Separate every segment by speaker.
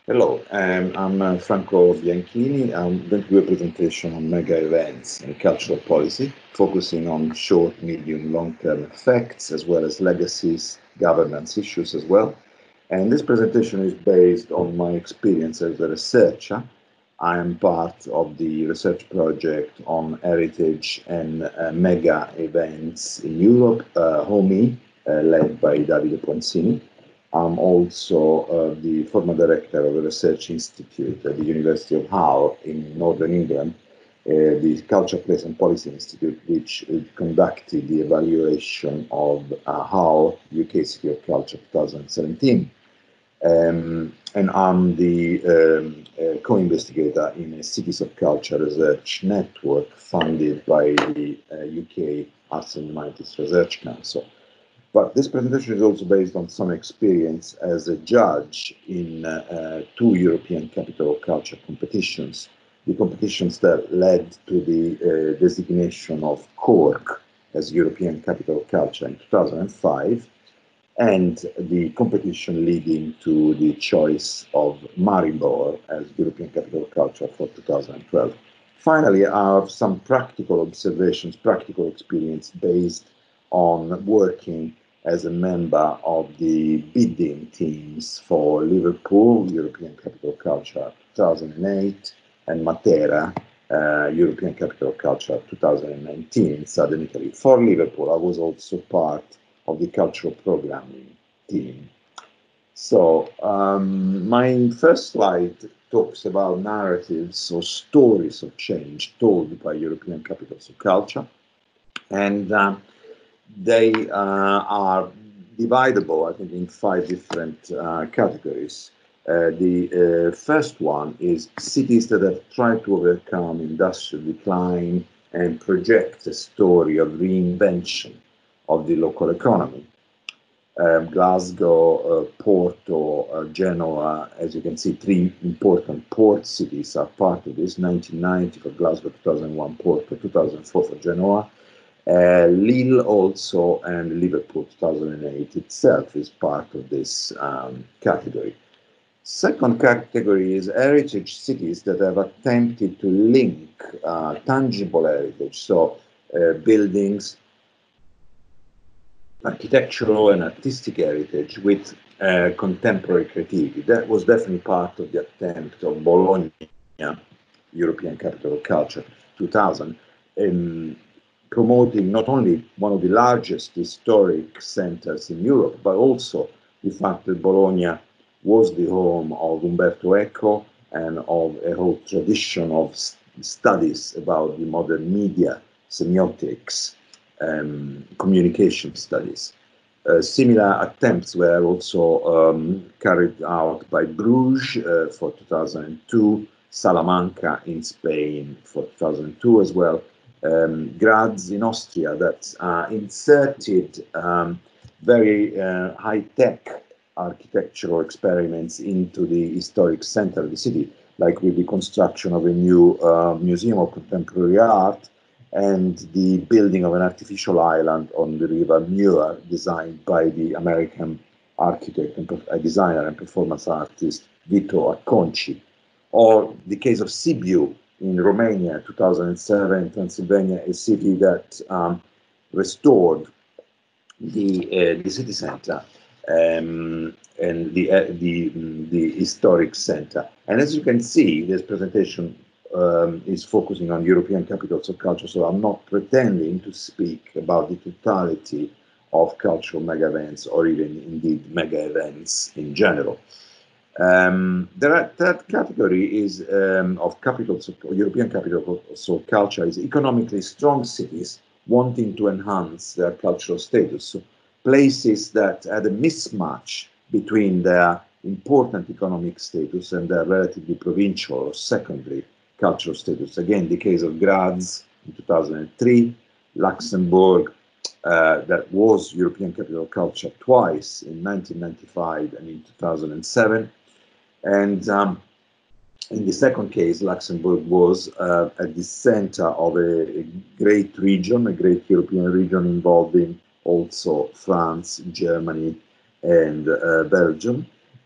Speaker 1: Hello, I'm Franco Bianchini. I'm going to do a presentation on mega events and cultural policy, focusing on short, medium, long-term effects, as well as legacies, governance issues as well. And this presentation is based on my experience as a researcher. I am part of the research project on heritage and mega events in Europe, HOMI, led by Davide Poncini. I'm also the former director of a research institute at the University of Hull in Northern England, the Culture, Place and Policy Institute, which conducted the evaluation of Hull UK City of Culture 2017. And I'm the co-investigator in a Cities of Culture research network funded by the UK Arts and Humanities Research Council. But this presentation is also based on some experience as a judge in two European Capital of Culture competitions, the competitions that led to the designation of Cork as European Capital of Culture in 2005, and the competition leading to the choice of Maribor as European Capital of Culture for 2012. Finally, I have some practical observations, practical experience based on working as a member of the bidding teams for Liverpool, European Capital of Culture 2008, and Matera, European Capital of Culture 2019 in southern Italy. For Liverpool, I was also part of the cultural programming team. So my first slide talks about narratives or stories of change told by European capitals of culture. And they are dividable, I think, in five different categories. The first one is cities that have tried to overcome industrial decline and project a story of reinvention of the local economy. Glasgow, Porto, Genoa, as you can see, three important port cities are part of this: 1990 for Glasgow, 2001 Porto, 2004 for Genoa. Lille also, and Liverpool 2008 itself is part of this category. Second category is heritage cities that have attempted to link tangible heritage, so buildings, architectural and artistic heritage with contemporary creativity. That was definitely part of the attempt of Bologna, European Capital of Culture 2000, promoting not only one of the largest historic centers in Europe, but also the fact that Bologna was the home of Umberto Eco and of a whole tradition of studies about the modern media, semiotics, communication studies. Similar attempts were also carried out by Bruges for 2002, Salamanca in Spain for 2002 as well, Graz in Austria that inserted very high-tech architectural experiments into the historic center of the city, like with the construction of a new museum of contemporary art and the building of an artificial island on the river Muir, designed by the American architect and designer and performance artist Vito Acconci. Or the case of Sibiu in Romania, 2007, Transylvania, a city that restored the city center and the historic center. And as you can see, this presentation is focusing on European capitals of culture, so I'm not pretending to speak about the totality of cultural mega events or even indeed mega events in general. The third category is of capitals of European capitals of culture is economically strong cities wanting to enhance their cultural status. So places that had a mismatch between their important economic status and their relatively provincial or secondary cultural status. Again, the case of Graz in 2003, Luxembourg, that was European Capital of Culture twice in 1995 and in 2007. And in the second case, Luxembourg was at the center of a great region, a great European region involving also France, Germany, and Belgium.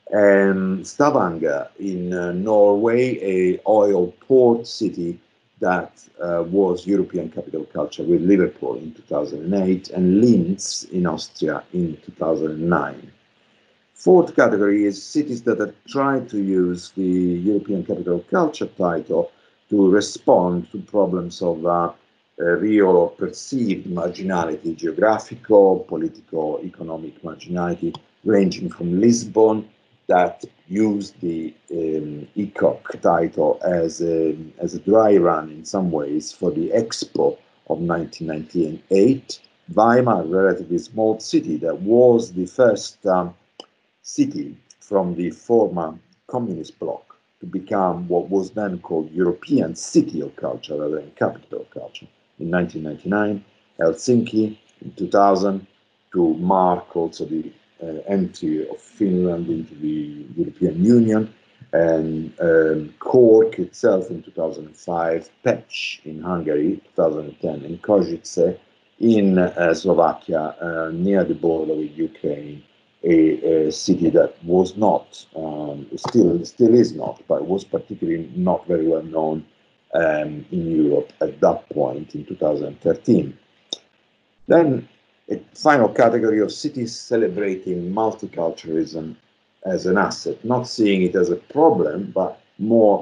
Speaker 1: and Stavanger in Norway, a oil port city that was European capital culture with Liverpool in 2008 and Linz in Austria in 2009. Fourth category is cities that have tried to use the European capital culture title to respond to problems of real or perceived marginality, geographical, political, economic marginality, ranging from Lisbon, that used the ECOC title as a dry run in some ways for the Expo of 1998. Weimar, a relatively small city that was the first city from the former communist bloc to become what was then called European City of Culture rather than Capital of Culture in 1999, Helsinki in 2000 to mark also the entry of Finland into the European Union, and Cork itself in 2005, Pécs in Hungary 2010, and Košice in Slovakia near the border with Ukraine, a city that was not, still is not, but was particularly not very well known in Europe at that point in 2013. Then a final category of cities celebrating multiculturalism as an asset, not seeing it as a problem, but more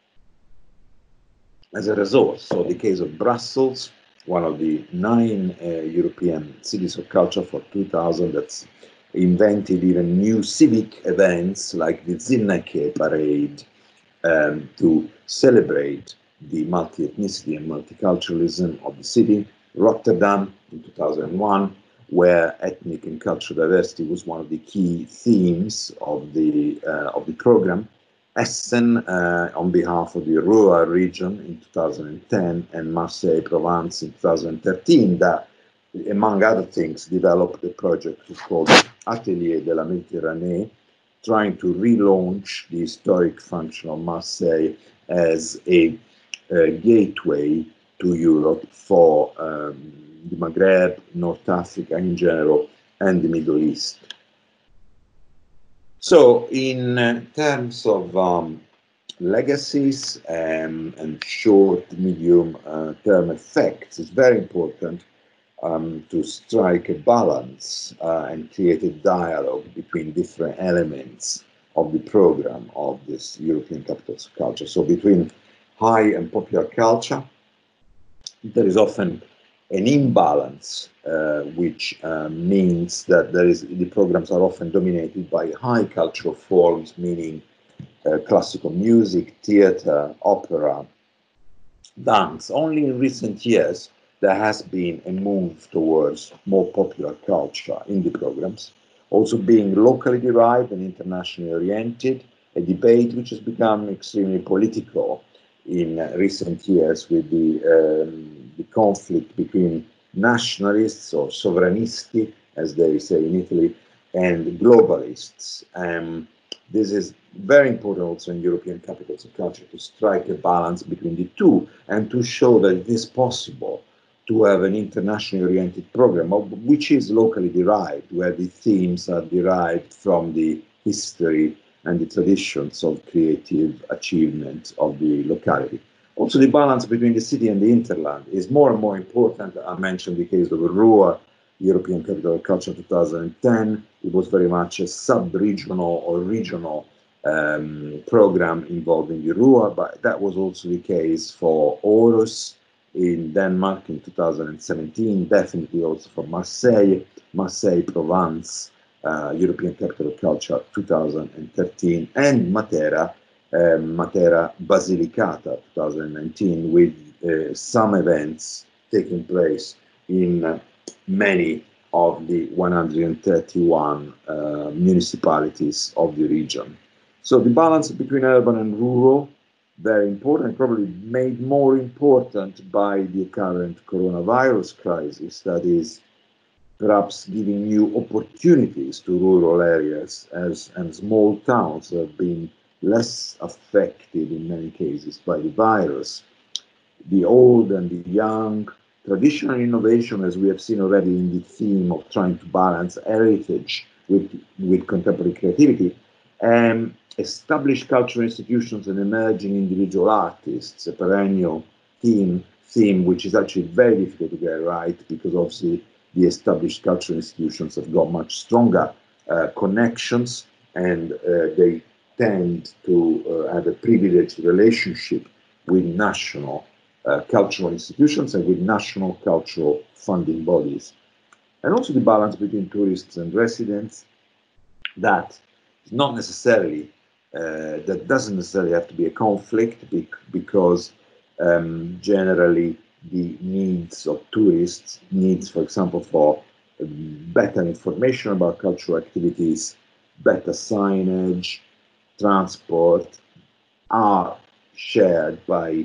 Speaker 1: as a resource. So the case of Brussels, one of the 9 European cities of culture for 2000 that's invented even new civic events like the Zinneke parade to celebrate the multi-ethnicity and multiculturalism of the city. Rotterdam in 2001, where ethnic and cultural diversity was one of the key themes of the program. Essen on behalf of the Ruhr region in 2010, and Marseille Provence in 2013, that, among other things, developed a project called Atelier de la Méditerranée, trying to relaunch the historic function of Marseille as a gateway to Europe for the Maghreb, North Africa in general, and the Middle East. So in terms of legacies and short, medium term effects, it's very important to strike a balance and create a dialogue between different elements of the program of this European Capitals of Culture. So between high and popular culture, there is often an imbalance, which means that the programs are often dominated by high cultural forms, meaning classical music, theater, opera, dance. Only in recent years, there has been a move towards more popular culture in the programs, also being locally derived and internationally oriented, a debate which has become extremely political in recent years with the conflict between nationalists or sovranisti, as they say in Italy, and globalists. This is very important also in European capitals of culture, to strike a balance between the two and to show that it is possible to have an internationally oriented program, which is locally derived, where the themes are derived from the history and the traditions of creative achievement of the locality. Also, the balance between the city and the hinterland is more and more important. I mentioned the case of Ruhr, European Capital of Culture 2010. It was very much a sub-regional or regional program involving the Ruhr, but that was also the case for Aarhus in Denmark in 2017, definitely also for Marseille, Marseille Provence, European Capital of Culture 2013, and Matera, Matera Basilicata 2019, with some events taking place in many of the 131 municipalities of the region. So the balance between urban and rural, very important, probably made more important by the current coronavirus crisis, that is perhaps giving new opportunities to rural areas and small towns have been less affected in many cases by the virus. The old and the young, traditional innovation, as we have seen already in the theme of trying to balance heritage with contemporary creativity, Established cultural institutions and emerging individual artists, a perennial theme which is actually very difficult to get right, because obviously the established cultural institutions have got much stronger connections, and they tend to have a privileged relationship with national cultural institutions and with national cultural funding bodies. And also the balance between tourists and residents, that is not necessarily, that doesn't necessarily have to be a conflict, because generally the needs of tourists, for example, for better information about cultural activities, better signage, transport, are shared by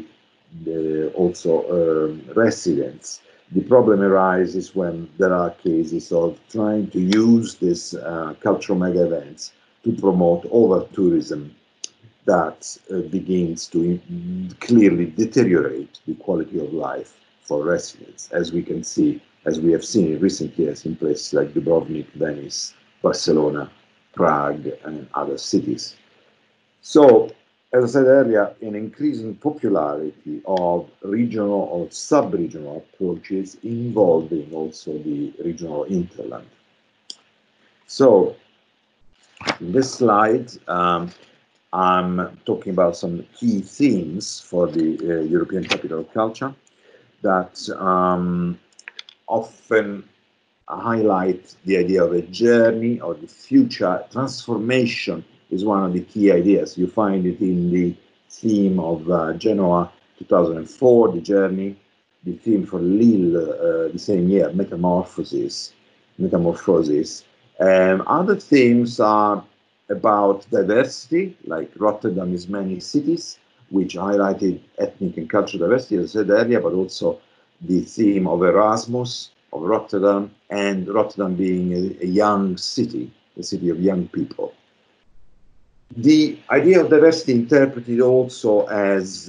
Speaker 1: also residents. The problem arises when there are cases of trying to use these cultural mega events to promote over-tourism that begins to clearly deteriorate the quality of life for residents, as we can see, as we have seen in recent years in places like Dubrovnik, Venice, Barcelona, Prague, and other cities. So, as I said earlier, an increasing popularity of regional or sub-regional approaches involving also the regional hinterland. So, in this slide, I'm talking about some key themes for the European Capital of Culture that often highlight the idea of a journey or the future. Transformation is one of the key ideas. You find it in the theme of Genoa 2004, the journey, the theme for Lille the same year, metamorphosis. Other themes are about diversity, like Rotterdam is many cities, which highlighted ethnic and cultural diversity, as I said earlier, but also the theme of Erasmus, of Rotterdam, and Rotterdam being a young city, a city of young people. The idea of diversity interpreted also as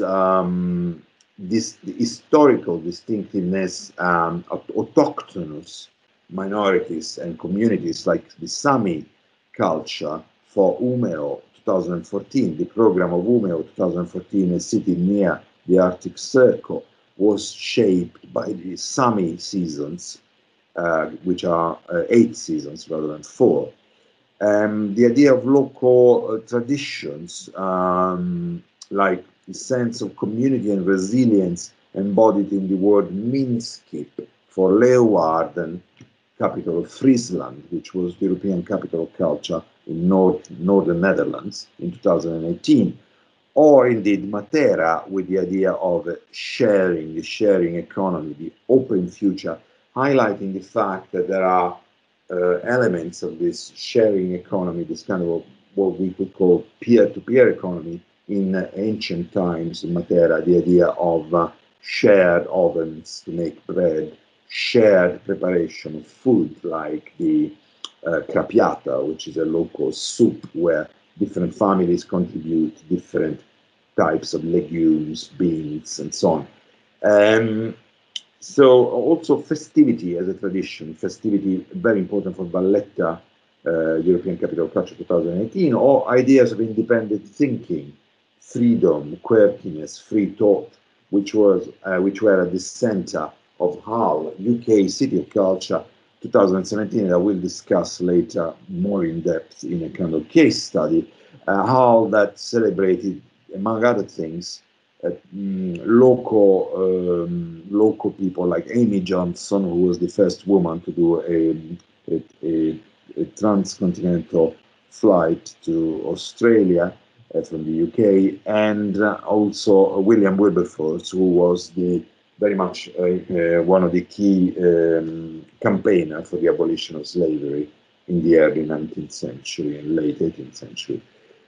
Speaker 1: this historical distinctiveness of autochthonous minorities and communities, like the Sami culture for Umeå 2014, the program of Umeå 2014, a city near the Arctic Circle, was shaped by the Sami seasons, which are 8 seasons rather than 4. The idea of local traditions, like the sense of community and resilience embodied in the word Minskip for Leeuwarden, capital of Friesland, which was the European Capital of Culture in northern Netherlands in 2018. Or indeed Matera, with the idea of the sharing economy, the open future, highlighting the fact that there are elements of this sharing economy, this kind of what we could call peer-to-peer economy in ancient times in Matera, the idea of shared ovens to make bread, shared preparation of food like the crappiata, which is a local soup where different families contribute different types of legumes, beans, and so on. So also festivity as a tradition, festivity very important for Valletta, European Capital of Culture 2018, or ideas of independent thinking, freedom, quirkiness, free thought, which were at the center of HAL, UK City of Culture 2017, that I will discuss later more in depth in a kind of case study, HAL that celebrated, among other things, local people like Amy Johnson, who was the first woman to do a transcontinental flight to Australia from the UK, and also William Wilberforce, who was very much one of the key campaigners for the abolition of slavery in the early 19th century and late 18th century.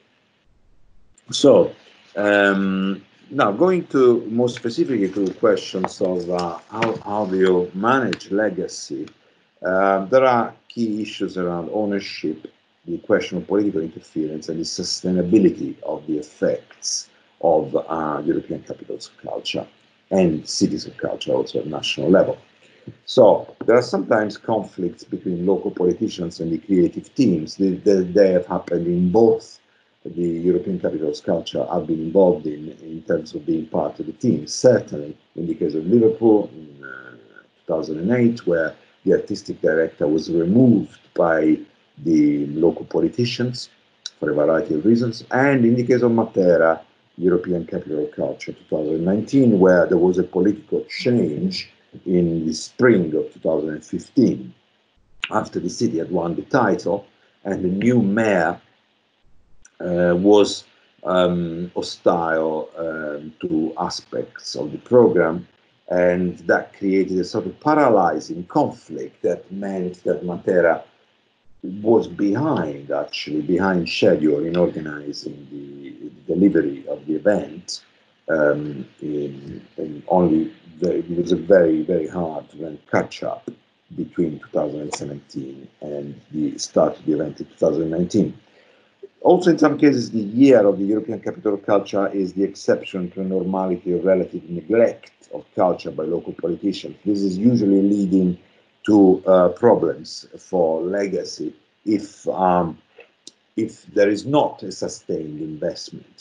Speaker 1: So, now, going to more specifically to questions of how do you manage legacy, there are key issues around ownership, the question of political interference, and the sustainability of the effects of European capitals of culture and cities of culture also at national level. So there are sometimes conflicts between local politicians and the creative teams. They have happened in both the European Capitals Culture have been involved in terms of being part of the team. Certainly in the case of Liverpool in 2008, where the artistic director was removed by the local politicians for a variety of reasons, and in the case of Matera, European Capital of Culture 2019, where there was a political change in the spring of 2015, after the city had won the title, and the new mayor was hostile to aspects of the program, and that created a sort of paralyzing conflict that meant that Matera was behind schedule in organizing the delivery of the event. It was a very, very hard to then catch up between 2017 and the start of the event in 2019. Also, in some cases, the year of the European Capital of Culture is the exception to a normality of relative neglect of culture by local politicians. This is usually leading to problems for legacy if there is not a sustained investment.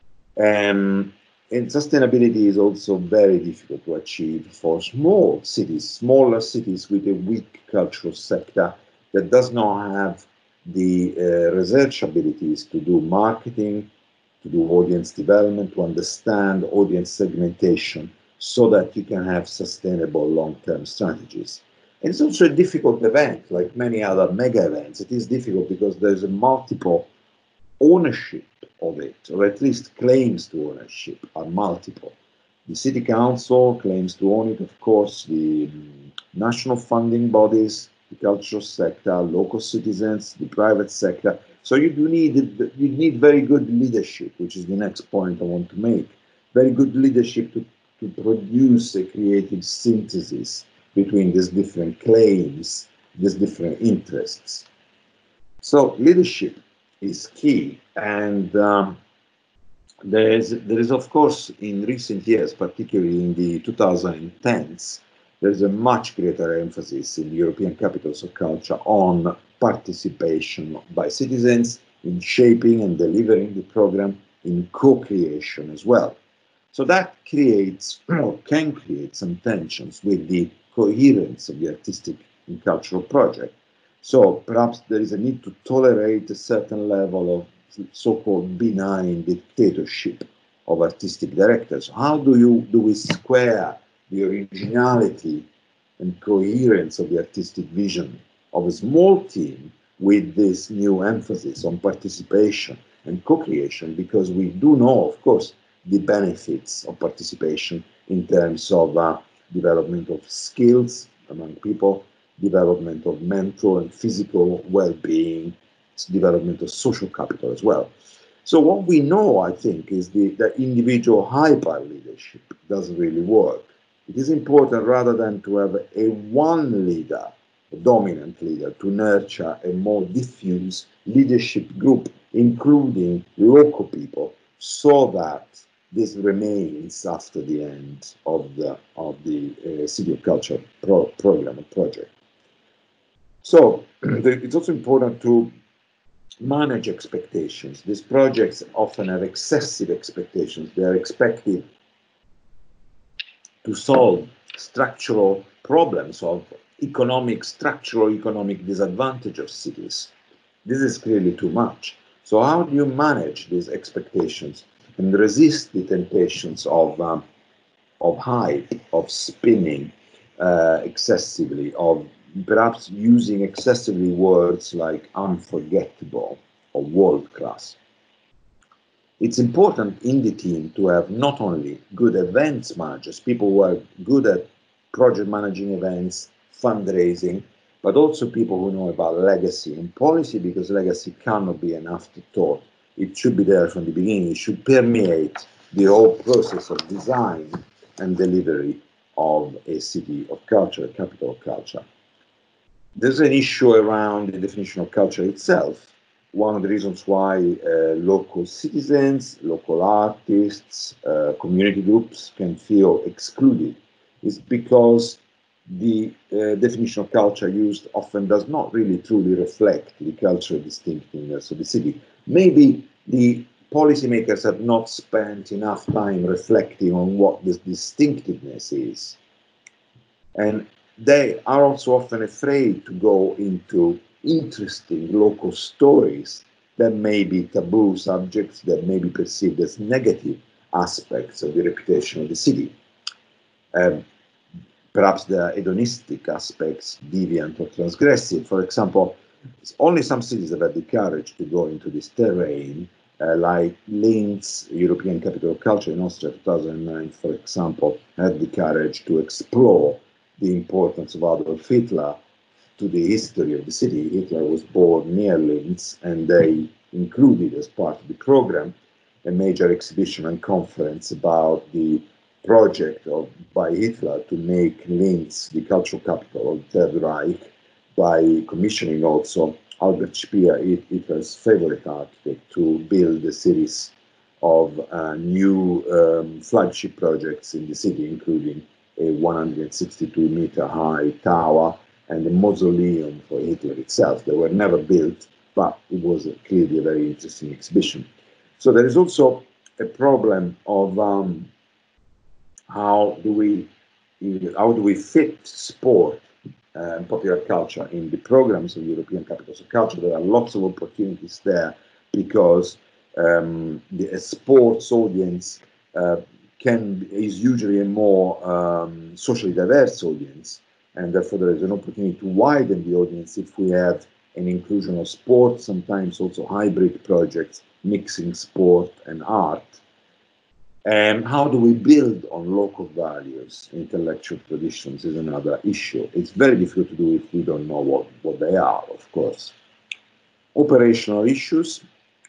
Speaker 1: And sustainability is also very difficult to achieve for smaller cities with a weak cultural sector that does not have the research abilities to do marketing, to do audience development, to understand audience segmentation, so that you can have sustainable long-term strategies. And it's also a difficult event, like many other mega events. It is difficult because there's a multiple ownership of it, or at least claims to ownership are multiple. The city council claims to own it, of course, the national funding bodies, the cultural sector, local citizens, the private sector. So you need very good leadership, which is the next point I want to make. Very good leadership to produce a creative synthesis between these different claims, these different interests. So leadership is key, and there is, of course, in recent years, particularly in the 2010s, there's a much greater emphasis in European capitals of culture on participation by citizens in shaping and delivering the program, in co-creation as well. So that creates, or can create, some tensions with the coherence of the artistic and cultural project. So perhaps there is a need to tolerate a certain level of so-called benign dictatorship of artistic directors. How do we square the originality and coherence of the artistic vision of a small team with this new emphasis on participation and co-creation? Because we do know, of course, the benefits of participation in terms of development of skills among people, development of mental and physical well-being, development of social capital as well. So what we know, I think, is that individual hyper leadership doesn't really work. It is important, rather than to have a one leader, a dominant leader, to nurture a more diffuse leadership group, including local people, so that this remains after the end of the City of Culture program or project. So it's also important to manage expectations. These projects often have excessive expectations. They are expected to solve structural problems of structural economic disadvantage of cities. This is clearly too much. So how do you manage these expectations and resist the temptations of hype, of spinning excessively, of perhaps using excessively words like unforgettable or world-class? It's important in the team to have not only good events managers, people who are good at project managing events, fundraising, but also people who know about legacy and policy, because legacy cannot be an afterthought. It should be there from the beginning. It should permeate the whole process of design and delivery of a city of culture, a capital of culture. There's an issue around the definition of culture itself. One of the reasons why local citizens, local artists, community groups can feel excluded is because the definition of culture used often does not really truly reflect the cultural distinctiveness of the city. Maybe the policymakers have not spent enough time reflecting on what this distinctiveness is. And they are also often afraid to go into interesting local stories that may be taboo subjects, that may be perceived as negative aspects of the reputation of the city. Perhaps the hedonistic aspects, deviant or transgressive. For example, only some cities have had the courage to go into this terrain, like Linz, European Capital of Culture in Austria, 2009, for example, had the courage to explore the importance of Adolf Hitler to the history of the city. Hitler was born near Linz, and they included as part of the program a major exhibition and conference about the project by Hitler to make Linz the cultural capital of the Third Reich, by commissioning also Albert Speer, Hitler's favorite architect, to build a series of new flagship projects in the city, including a 162-meter high tower and a mausoleum for Hitler itself. They were never built, but it was clearly a very interesting exhibition. So there is also a problem of how do we fit sport and popular culture in the programs of European Capitals of Culture. There are lots of opportunities there because the sports audience is usually a more socially diverse audience, and therefore there is an opportunity to widen the audience if we have an inclusion of sport, sometimes also hybrid projects mixing sport and art. And how do we build on local values, intellectual traditions is another issue. It's very difficult to do if we don't know what they are, of course. Operational issues.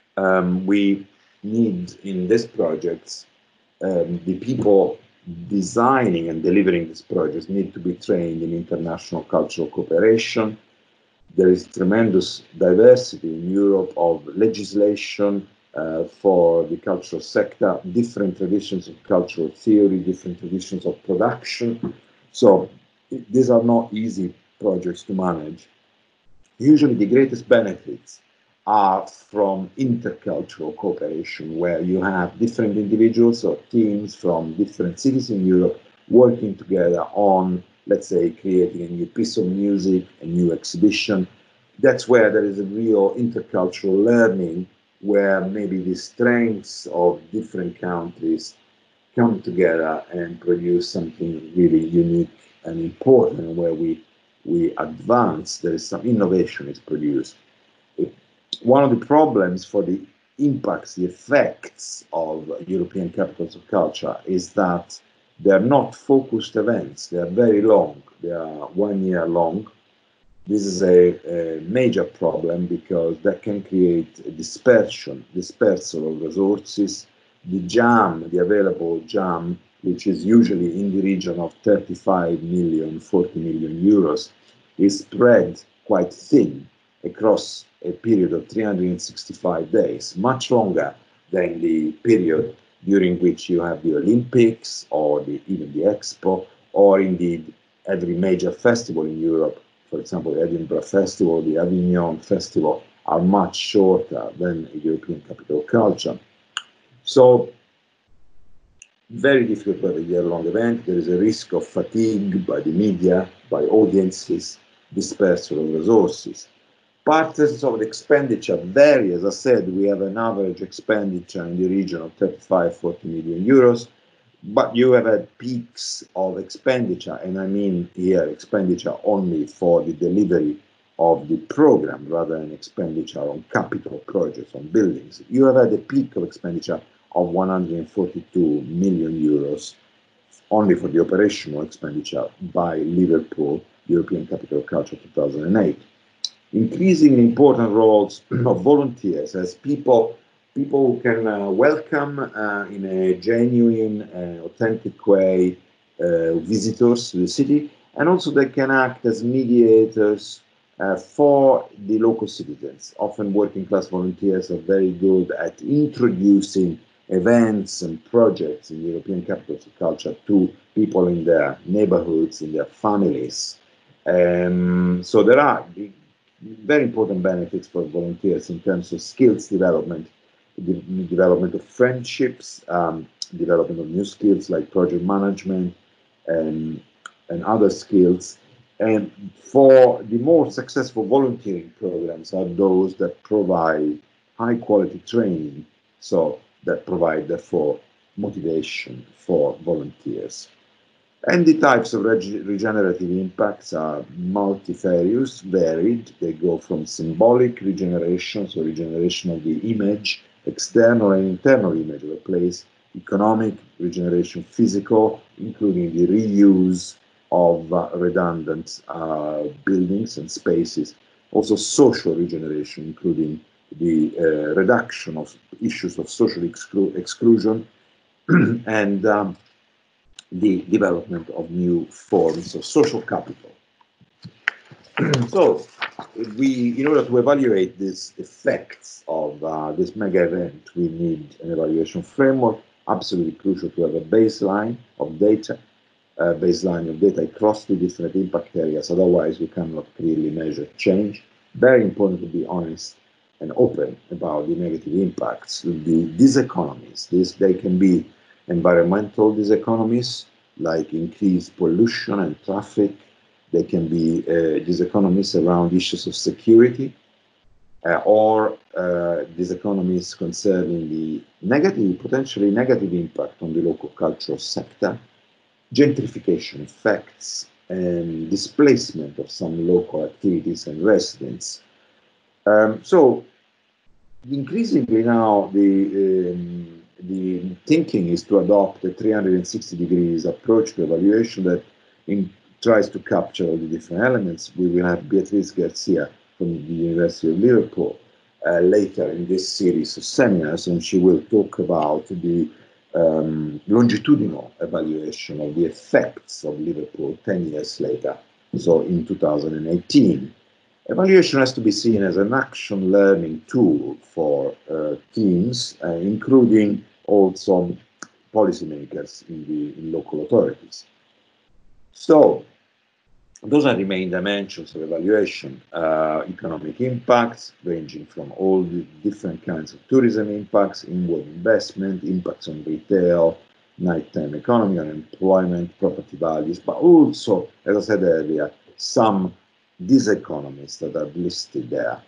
Speaker 1: We need in these projects, the people designing and delivering these projects need to be trained in international cultural cooperation. There is tremendous diversity in Europe of legislation for the cultural sector, different traditions of cultural theory, different traditions of production. So these are not easy projects to manage. Usually the greatest benefits are from intercultural cooperation, where you have different individuals or teams from different cities in Europe working together on, let's say, creating a new piece of music, a new exhibition. That's where there is a real intercultural learning, where maybe the strengths of different countries come together and produce something really unique and important, where we advance, there is some innovation is produced. One of the problems for the impacts, the effects of European Capitals of Culture is that they are not focused events. They are very long. They are 1 year long. This is a major problem because that can create a dispersal of resources. The jam, the available jam, which is usually in the region of 35 million, 40 million euros, is spread quite thin across a period of 365 days, much longer than the period during which you have the Olympics or even the Expo, or indeed every major festival in Europe. For example, the Edinburgh Festival, the Avignon Festival, are much shorter than a European Capital of Culture. So, very difficult to have a year-long event. There is a risk of fatigue by the media, by audiences, dispersal of resources. Patterns of expenditure vary. As I said, we have an average expenditure in the region of 35-40 million euros, but you have had peaks of expenditure, and I mean here expenditure only for the delivery of the program rather than expenditure on capital projects, on buildings. You have had a peak of expenditure of 142 million euros only for the operational expenditure by Liverpool, European Capital of Culture 2008. Increasingly important roles of volunteers as people who can welcome in a genuine, authentic way visitors to the city, and also they can act as mediators for the local citizens. Often working class volunteers are very good at introducing events and projects in European Capitals of Culture to people in their neighborhoods, in their families. So there are very important benefits for volunteers in terms of skills development, the development of friendships, development of new skills like project management and other skills. And for the more successful volunteering programs are those that provide high quality training, so that provide therefore motivation for volunteers. And the types of regenerative impacts are multifarious, varied. They go from symbolic regeneration, so regeneration of the image, external and internal image of a place, economic regeneration, physical, including the reuse of redundant buildings and spaces, also social regeneration, including the reduction of issues of social exclusion and the development of new forms of social capital. So, in order to evaluate these effects of this mega event, we need an evaluation framework. Absolutely crucial to have a baseline of data across the different impact areas. Otherwise, we cannot clearly measure change. Very important to be honest and open about the negative impacts. These economies, they can be environmental diseconomies, like increased pollution and traffic. They can be diseconomies around issues of security, or diseconomies concerning the potentially negative impact on the local cultural sector, gentrification effects, and displacement of some local activities and residents. So increasingly now the thinking is to adopt a 360 degrees approach to evaluation that tries to capture all the different elements. We will have Beatriz Garcia from the University of Liverpool later in this series of seminars, and she will talk about the longitudinal evaluation of the effects of Liverpool 10 years later, so in 2018. Evaluation has to be seen as an action learning tool for teams, including also policymakers in local authorities. So those are the main dimensions of evaluation: economic impacts, ranging from all the different kinds of tourism impacts, inward investment, impacts on retail, nighttime economy, unemployment, property values, but also, as I said earlier, some diseconomies that are listed there.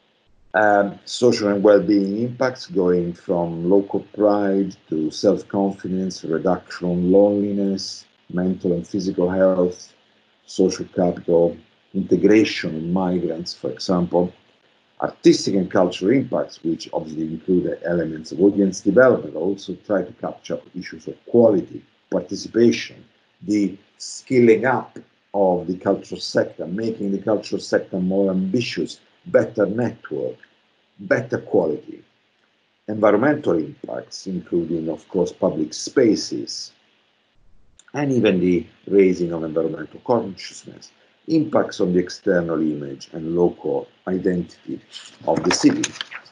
Speaker 1: Social and well-being impacts, going from local pride to self-confidence, reduction of loneliness, mental and physical health, social capital, integration of migrants, for example, artistic and cultural impacts, which obviously include elements of audience development, also try to capture issues of quality, participation, the skilling up of the cultural sector, making the cultural sector more ambitious, better network, better quality. Environmental impacts, including, of course, public spaces, and even the raising of environmental consciousness, impacts on the external image and local identity of the city.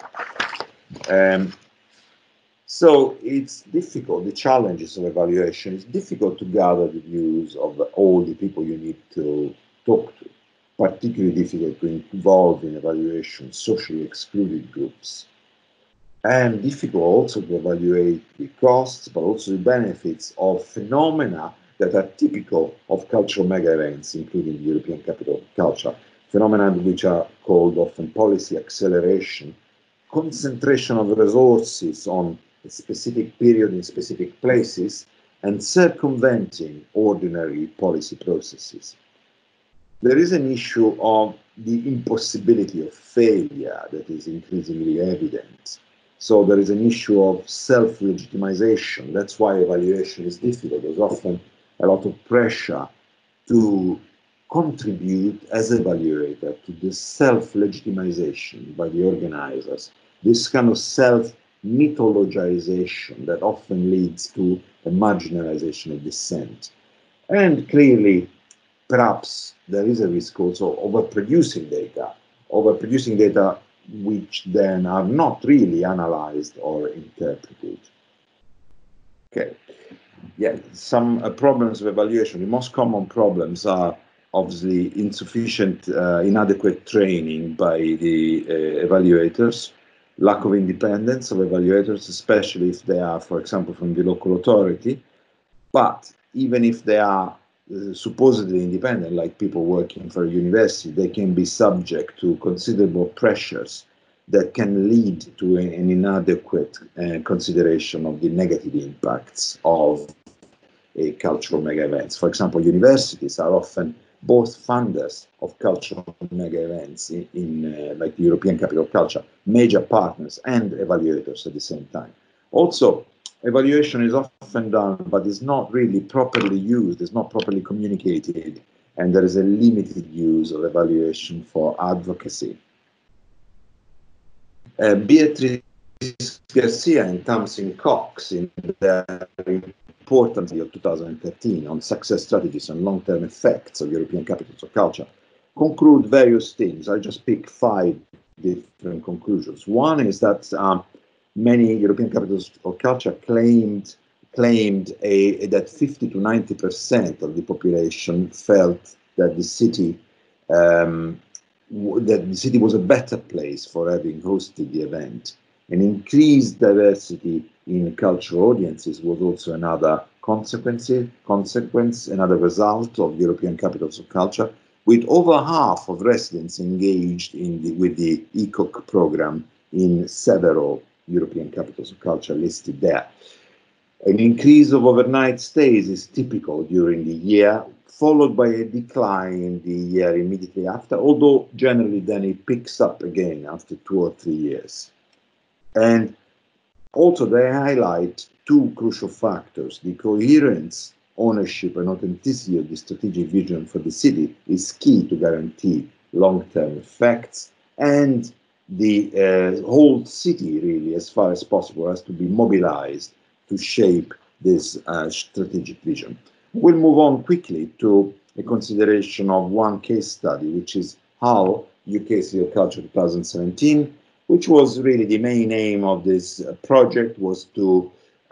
Speaker 1: So it's difficult, the challenges of evaluation, it's difficult to gather the views of all the people you need to talk to, particularly difficult to involve in evaluation socially excluded groups, and difficult also to evaluate the costs, but also the benefits of phenomena that are typical of cultural mega events, including the European Capital of Culture, phenomena which are called often policy acceleration, concentration of resources on a specific period in specific places, and circumventing ordinary policy processes. There is an issue of the impossibility of failure that is increasingly evident. So there is an issue of self-legitimization. That's why evaluation is difficult. There's often a lot of pressure to contribute as evaluator to this self-legitimization by the organizers, this kind of self-mythologization that often leads to a marginalization of dissent. And clearly, perhaps there is a risk also of overproducing data which then are not really analyzed or interpreted. Okay, yeah, some problems of evaluation. The most common problems are obviously insufficient, inadequate training by the evaluators, lack of independence of evaluators, especially if they are, for example, from the local authority. But even if they are supposedly independent, like people working for a university, they can be subject to considerable pressures that can lead to an inadequate consideration of the negative impacts of a cultural mega events. For example, universities are often both funders of cultural mega events in like the European Capital of Culture, major partners and evaluators at the same time. Also, evaluation is often done, but is not really properly used, is not properly communicated, and there is a limited use of evaluation for advocacy. Beatrice Garcia and Tamsin Cox, in their important study of 2013 on success strategies and long-term effects of European capitals of culture, conclude various things. I just pick 5 different conclusions. One is that many European capitals of culture claimed that 50 to 90% of the population felt that the city was a better place for having hosted the event. An increased diversity in cultural audiences was also another consequence, another result of European capitals of culture, with over half of residents engaged with the ECOC program in several European capitals of culture listed there. An increase of overnight stays is typical during the year, followed by a decline in the year immediately after, although generally then it picks up again after 2 or 3 years. And also they highlight 2 crucial factors. The coherence, ownership and authenticity of the strategic vision for the city is key to guarantee long-term effects, and the whole city really, as far as possible, has to be mobilized to shape this strategic vision. We'll move on quickly to a consideration of one case study, which is Hull, UK City of Culture 2017, which was really the main aim of this project, was to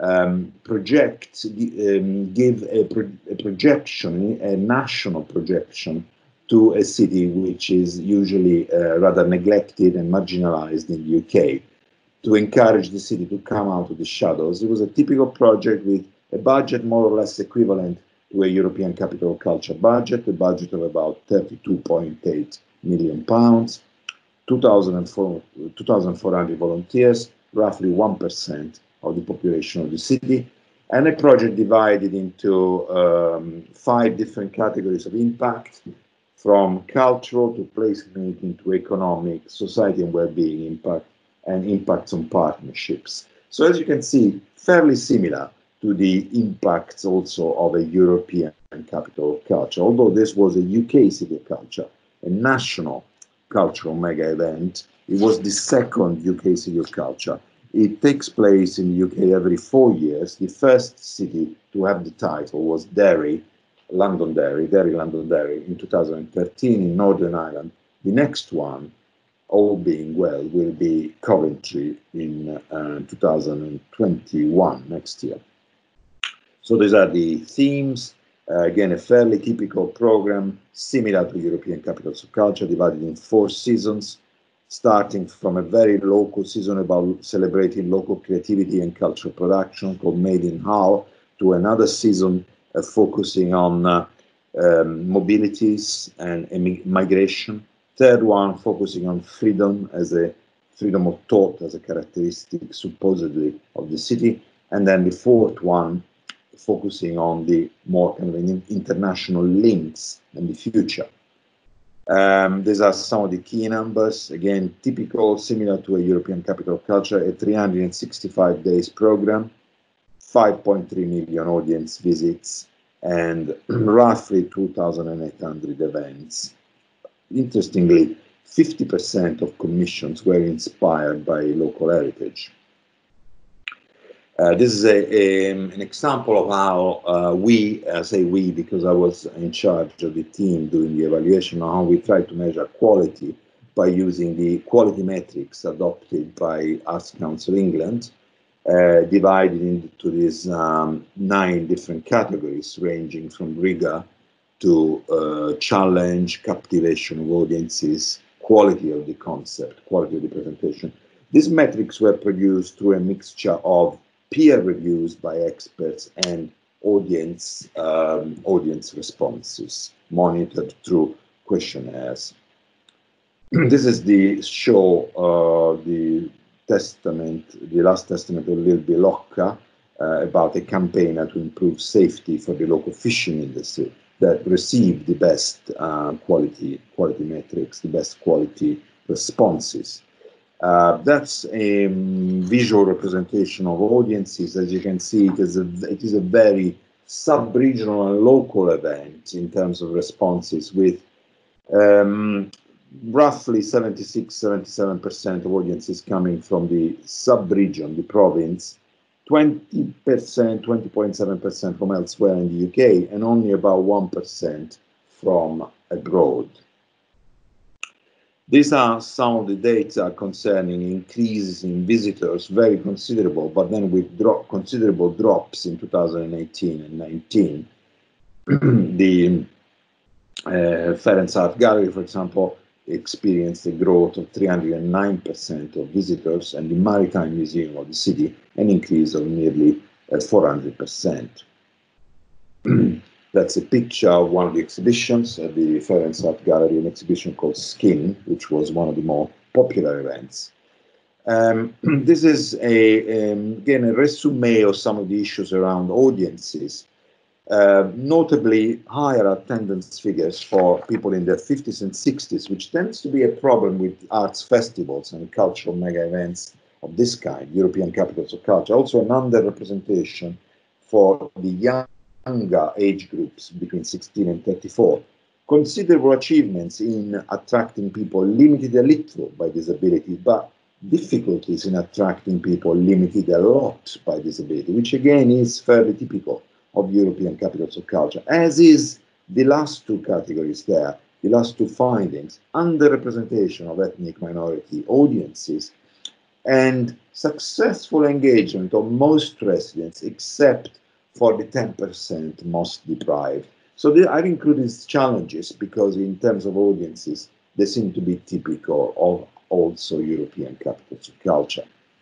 Speaker 1: give a projection, a national projection to a city which is usually rather neglected and marginalized in the UK, to encourage the city to come out of the shadows. It was a typical project with a budget more or less equivalent to a European Capital of Culture budget, a budget of about £32.8 million, 2,400 volunteers, roughly 1% of the population of the city, and a project divided into 5 different categories of impact, from cultural to placemaking to economic, society and well-being impact, and impacts on partnerships. So as you can see, fairly similar to the impacts also of a European Capital of Culture, although this was a UK City of Culture, a national cultural mega event. It was the second UK City of Culture. It takes place in the UK every 4 years. The first city to have the title was Derry, Londonderry in 2013 in Northern Ireland. The next one, all being well, will be Coventry in 2021, next year. So these are the themes. Again, a fairly typical program, similar to European Capitals of Culture, divided in 4 seasons, starting from a very local season about celebrating local creativity and cultural production called Made in Hull, to another season focusing on mobilities and migration. Third one focusing on freedom of thought as a characteristic supposedly of the city, and then the fourth one focusing on the more kind of international links and the future. These are some of the key numbers. Again, typical, similar to a European Capital of Culture, a 365 days program, 5.3 million audience visits, and roughly 2,800 events. Interestingly, 50% of commissions were inspired by local heritage. This is an example of how I say we because I was in charge of the team doing the evaluation, on how we try to measure quality by using the quality metrics adopted by Arts Council England, divided into these 9 different categories, ranging from rigor to challenge, captivation of audiences, quality of the concept, quality of the presentation. These metrics were produced through a mixture of peer reviews by experts and audience responses monitored through questionnaires. This is the show, the last testament of Lil Bilocca about a campaigner to improve safety for the local fishing industry that received the best quality metrics, the best quality responses. That's a visual representation of audiences. As you can see, it is a very sub-regional and local event in terms of responses, with roughly 76-77% of audiences coming from the sub-region, the province, 20%, 20.7% from elsewhere in the UK, and only about 1% from abroad. These are some of the data concerning increases in visitors, very considerable, but then with considerable drops in 2018 and 19. The Ferenc Art Gallery, for example, experienced a growth of 309% of visitors, and the Maritime Museum of the city an increase of nearly 400%. That's a picture of one of the exhibitions at the Ferenc Art Gallery, an exhibition called Skin, which was one of the more popular events. This is again a resume of some of the issues around audiences. Notably higher attendance figures for people in their 50s and 60s, which tends to be a problem with arts festivals and cultural mega events of this kind, European Capitals of Culture. Also an underrepresentation for the younger age groups between 16 and 34. Considerable achievements in attracting people limited a little by disability, but difficulties in attracting people limited a lot by disability, which again is fairly typical of European Capitals of Culture, as is the last two categories there, the last two findings: underrepresentation of ethnic minority audiences and successful engagement of most residents except for the 10% most deprived. So I've included these challenges because in terms of audiences, they seem to be typical of also European Capitals of Culture.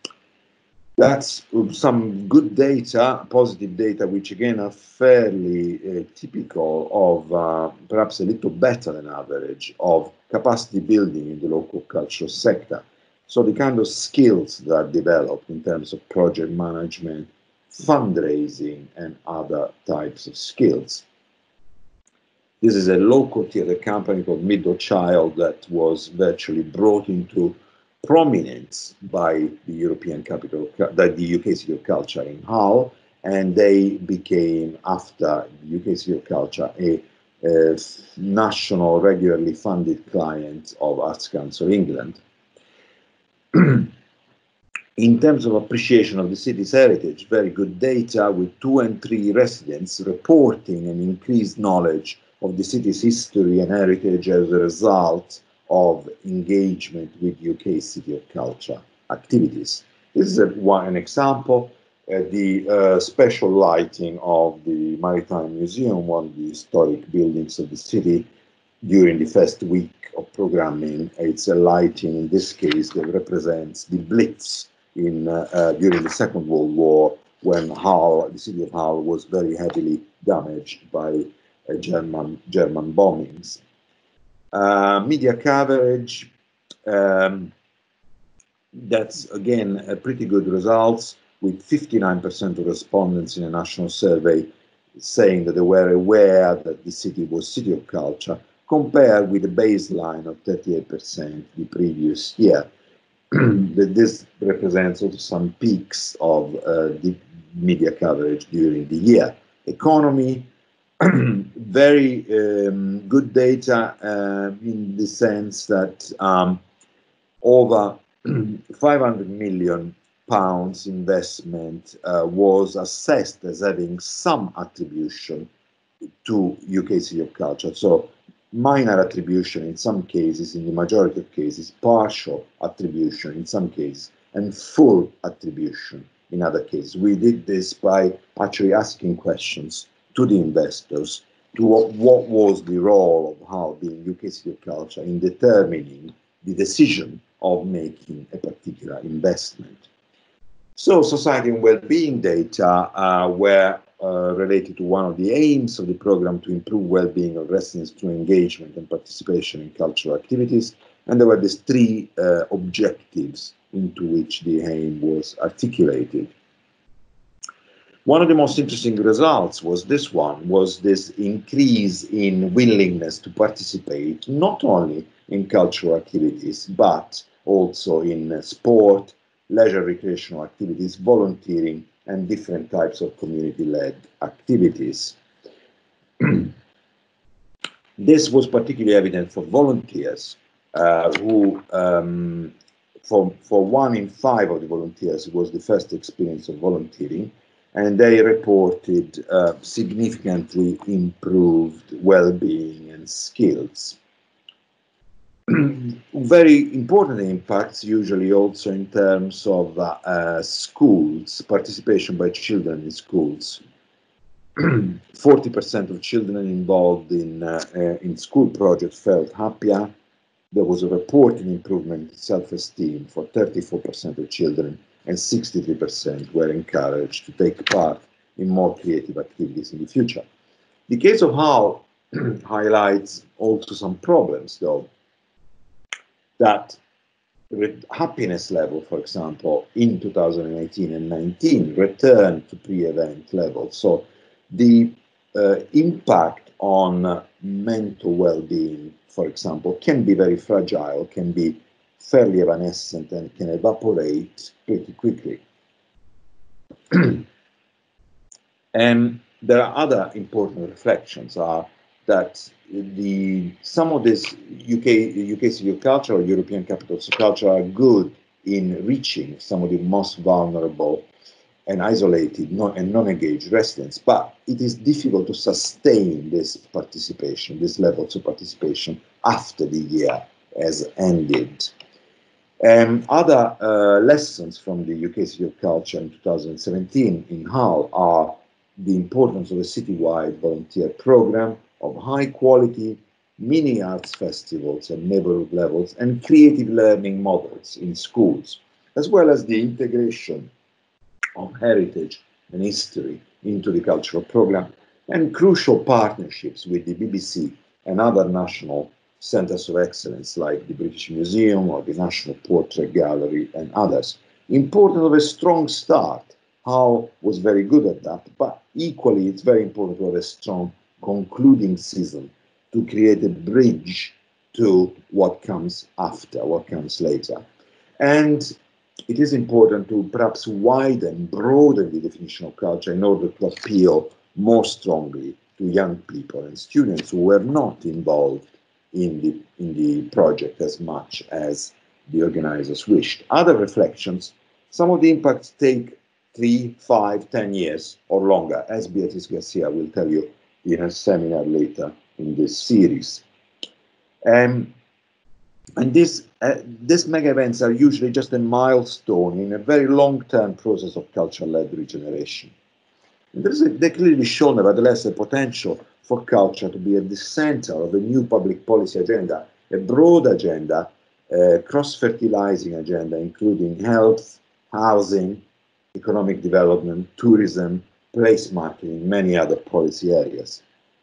Speaker 1: That's some good data, positive data, which again are fairly typical of perhaps a little better than average of capacity building in the local cultural sector. So the kind of skills that are developed in terms of project management, fundraising, and other types of skills. This is a local theatre company called Middle Child that was virtually brought into prominence by the European Capital, the UK City of Culture in Hull, and they became, after the UK City of Culture, a national regularly funded client of Arts Council England. In terms of appreciation of the city's heritage, very good data, with 2 and 3 residents reporting an increased knowledge of the city's history and heritage as a result of engagement with UK City of Culture activities. This is an example, the special lighting of the Maritime Museum, one of the historic buildings of the city, during the first week of programming. It's a lighting, in this case, that represents the Blitz during the Second World War, when Hull, the city of Hull, was very heavily damaged by German bombings. Media coverage, that's again a pretty good results, with 59% of respondents in a national survey saying that they were aware that the city was City of Culture, compared with a baseline of 38% the previous year. This represents also some peaks of the media coverage during the year. Economy, very good data in the sense that over £500 million investment was assessed as having some attribution to UK City of Culture. So minor attribution in some cases, in the majority of cases, partial attribution in some cases, and full attribution in other cases. We did this by actually asking questions to the investors to what was the role of Hull being UK City of Culture in determining the decision of making a particular investment. So society and well-being data were related to one of the aims of the program to improve well-being of residents through engagement and participation in cultural activities. And there were these three objectives into which the aim was articulated. One of the most interesting results was this increase in willingness to participate, not only in cultural activities, but also in sport, leisure recreational activities, volunteering, and different types of community-led activities. This was particularly evident for volunteers, who, for 1 in 5 of the volunteers, it was the first experience of volunteering, and they reported significantly improved well-being and skills. Very important impacts, usually also in terms of schools, participation by children in schools. 40% of children involved in school projects felt happier. There was a reported improvement in self-esteem for 34% of children, and 63% were encouraged to take part in more creative activities in the future. The case of Hull highlights also some problems, though, that happiness level, for example, in 2018 and 19 returned to pre-event levels. So the impact on mental well-being, for example, can be very fragile, can be fairly evanescent, and can evaporate pretty quickly. And there are other important reflections that some of this UK City of Culture or European Capitals of Culture are good in reaching some of the most vulnerable and isolated and non-engaged residents, but it is difficult to sustain this participation, these levels of participation after the year has ended. Other lessons from the UK City of Culture in 2017 in Hull are the importance of a citywide volunteer program of high quality mini arts festivals at neighborhood levels and creative learning models in schools, as well as the integration of heritage and history into the cultural program, and crucial partnerships with the BBC and other national centers of excellence like the British Museum or the National Portrait Gallery and others. Importance of a strong start. Hull was very good at that, but equally it's very important to have a strong concluding season to create a bridge to what comes after, what comes later. And it is important to perhaps broaden the definition of culture in order to appeal more strongly to young people and students who were not involved in the project as much as the organizers wished. Other reflections, some of the impacts take 3, 5, 10 years or longer, as Beatriz Garcia will tell you in a seminar later in this series. And these mega events are usually just a milestone in a very long-term process of culture-led regeneration. They clearly show, nevertheless, a potential for culture to be at the center of a new public policy agenda, a broad agenda, a cross-fertilizing agenda, including health, housing, economic development, tourism, place marketing, many other policy areas.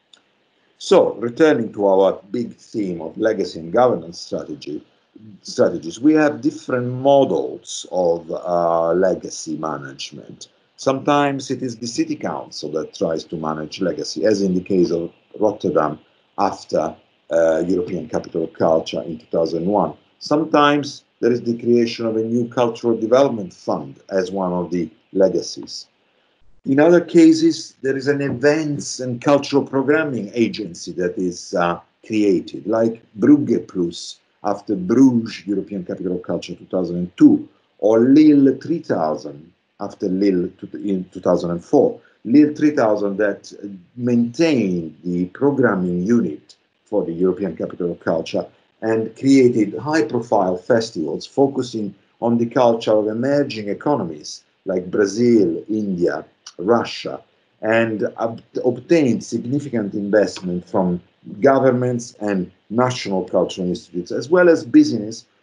Speaker 1: So, returning to our big theme of legacy and governance strategies, we have different models of legacy management. Sometimes it is the city council that tries to manage legacy, as in the case of Rotterdam after European Capital of Culture in 2001. Sometimes there is the creation of a new cultural development fund as one of the legacies. In other cases, there is an events and cultural programming agency that is created, like Brugge Plus after Bruges European Capital of Culture 2002, or Lille 3000 after Lille in 2004. Lille 3000 that maintained the programming unit for the European Capital of Culture and created high-profile festivals focusing on the culture of emerging economies like Brazil, India, Russia, and obtained significant investment from governments and national cultural institutes, as well as business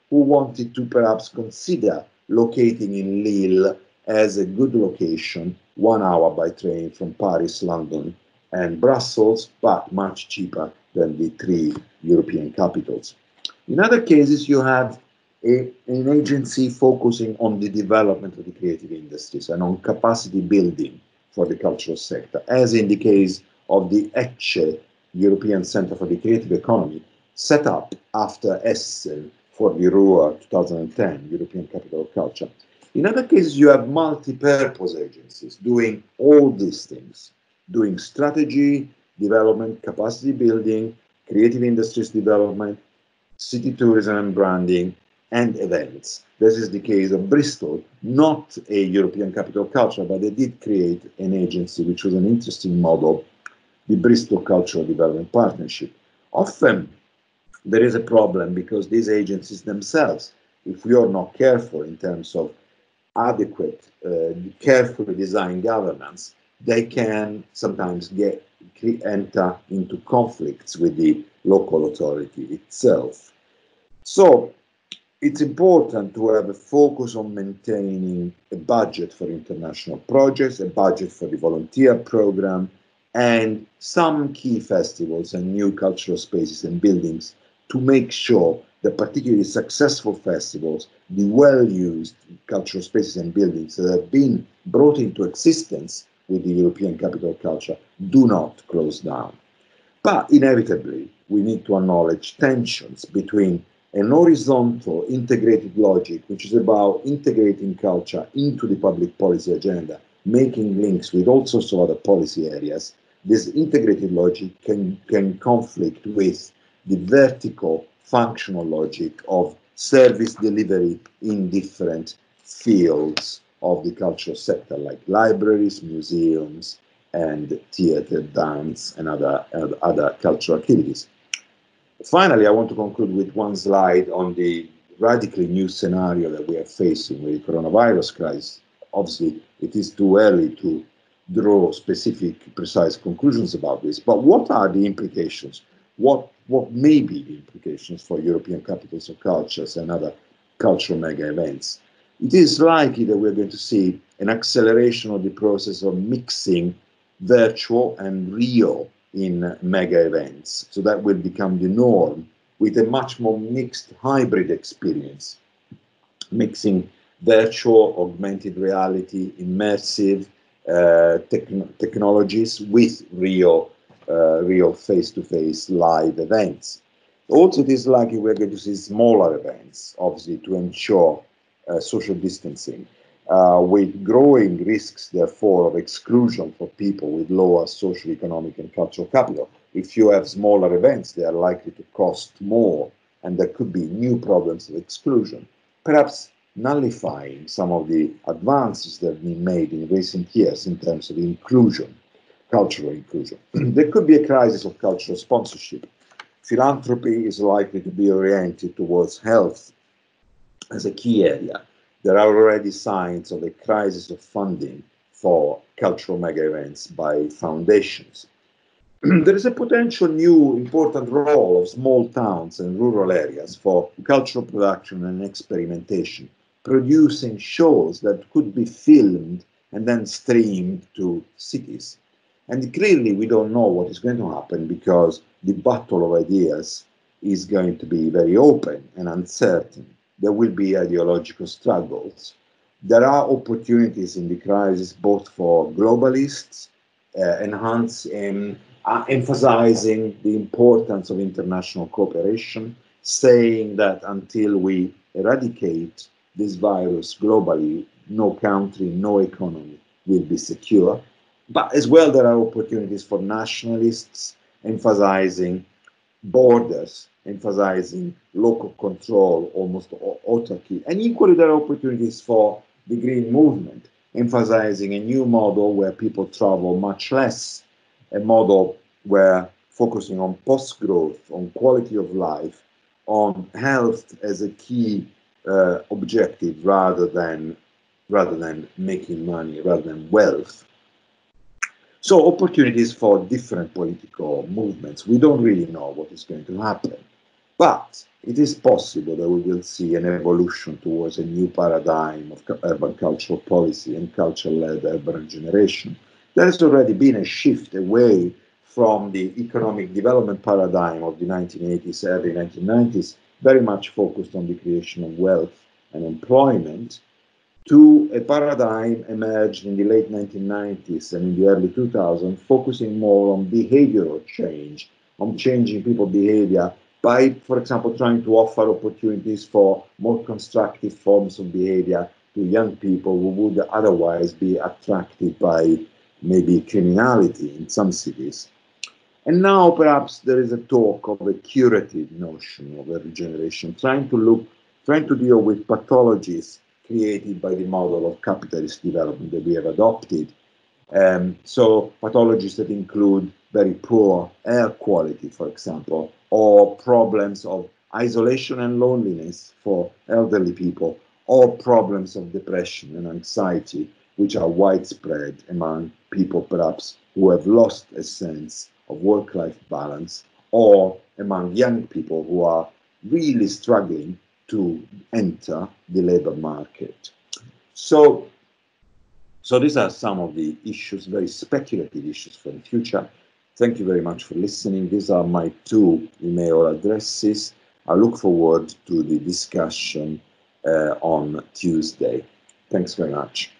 Speaker 1: who wanted to perhaps consider locating in Lille as a good location, 1 hour by train from Paris, London, and Brussels, but much cheaper than the three European capitals. In other cases, you have an agency focusing on the development of the creative industries and on capacity building for the cultural sector, as in the case of the ECCE, European Center for the Creative Economy, set up after Essen for the RUA 2010, European Capital of Culture. In other cases, you have multi-purpose agencies doing all these things, doing strategy, development, capacity building, creative industries development, city tourism and branding, and events. This is the case of Bristol, not a European Capital of Culture, but they did create an agency, which was an interesting model, the Bristol Cultural Development Partnership. Often, there is a problem because these agencies themselves, if we are not careful in terms of adequate, carefully designed governance, they can sometimes enter into conflicts with the local authority itself. So it's important to have a focus on maintaining a budget for international projects, a budget for the volunteer program, and some key festivals and new cultural spaces and buildings to make sure that particularly successful festivals, the well-used cultural spaces and buildings that have been brought into existence with the European Capital of Culture do not close down. But inevitably, we need to acknowledge tensions between an horizontal integrated logic, which is about integrating culture into the public policy agenda, making links with all sorts of other policy areas. This integrated logic can conflict with the vertical functional logic of service delivery in different fields of the cultural sector, like libraries, museums, and theater, dance, and other cultural activities. Finally, I want to conclude with one slide on the radically new scenario that we are facing with the coronavirus crisis. Obviously, it is too early to draw specific, precise conclusions about this, but what are the implications? What may be the implications for European capitals of cultures and other cultural mega events? It is likely that we're going to see an acceleration of the process of mixing virtual and real in mega events. So that will become the norm with a much more mixed hybrid experience, mixing virtual, augmented reality, immersive technologies with real face-to-face live events. Also, it is likely we're going to see smaller events, obviously, to ensure social distancing, with growing risks, therefore, of exclusion for people with lower social, economic, and cultural capital. If you have smaller events, they are likely to cost more, and there could be new problems of exclusion, perhaps nullifying some of the advances that have been made in recent years in terms of inclusion, cultural inclusion. There could be a crisis of cultural sponsorship. Philanthropy is likely to be oriented towards health as a key area. There are already signs of a crisis of funding for cultural mega events by foundations. There is a potential new important role of small towns and rural areas for cultural production and experimentation, producing shows that could be filmed and then streamed to cities. And clearly, we don't know what is going to happen because the battle of ideas is going to be very open and uncertain. There will be ideological struggles. There are opportunities in the crisis both for globalists, emphasizing the importance of international cooperation, saying that until we eradicate this virus globally, no country, no economy will be secure. But as well, there are opportunities for nationalists, emphasizing borders, emphasizing local control, almost autarky. And equally, there are opportunities for the green movement, emphasizing a new model where people travel much less, a model where focusing on post-growth, on quality of life, on health as a key objective rather than making money, rather than wealth. So opportunities for different political movements. We don't really know what is going to happen. But it is possible that we will see an evolution towards a new paradigm of urban cultural policy and culture-led urban regeneration. There has already been a shift away from the economic development paradigm of the 1980s, early 1990s, very much focused on the creation of wealth and employment, to a paradigm emerged in the late 1990s and in the early 2000s, focusing more on behavioral change, on changing people's behavior by, for example, trying to offer opportunities for more constructive forms of behavior to young people who would otherwise be attracted by maybe criminality in some cities. And now perhaps there is a talk of a curative notion of a regeneration, trying to deal with pathologies created by the model of capitalist development that we have adopted. So pathologies that include very poor air quality, for example, or problems of isolation and loneliness for elderly people, or problems of depression and anxiety, which are widespread among people perhaps who have lost a sense of work-life balance, or among young people who are really struggling to enter the labor market. So these are some of the issues, very speculative issues for the future. Thank you very much for listening. These are my 2 email addresses. I look forward to the discussion on Tuesday. Thanks very much.